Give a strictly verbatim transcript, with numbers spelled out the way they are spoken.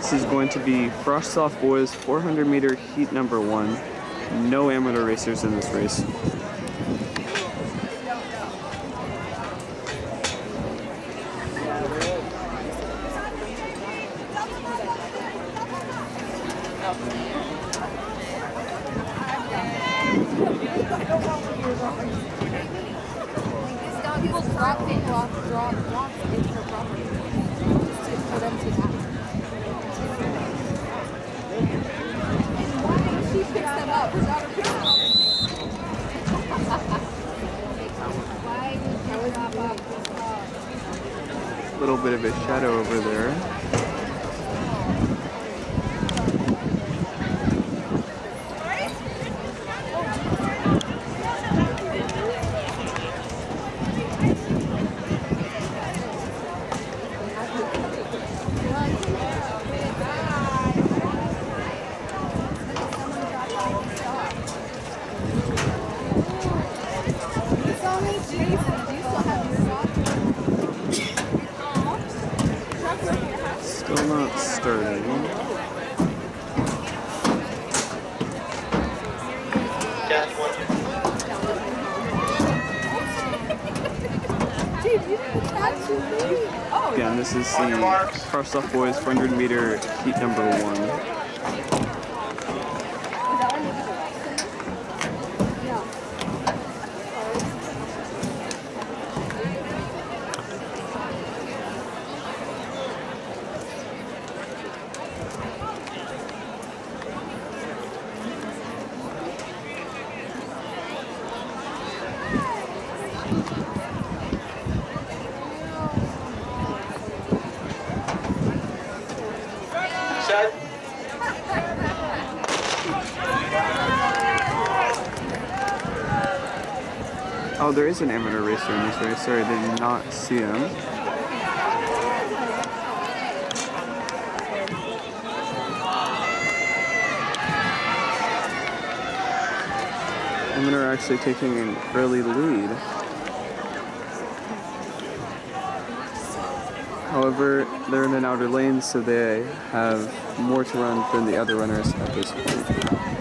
This is going to be Frostoff Boys four hundred meter heat number one. No amateur racers in this race. People drop people off, drop blocks into the property for them to have. And why she picks them up? Her daughter picks them up. Why would you drop off? A little bit of a shadow over there. Still not starting. Again, this is the Frostoff Boys four hundred meter heat number one. Oh, there is an amateur racer in this race. Sorry, I did not see him. Amateur actually taking an early lead. However, they're in an outer lane, so they have more to run than the other runners at this point.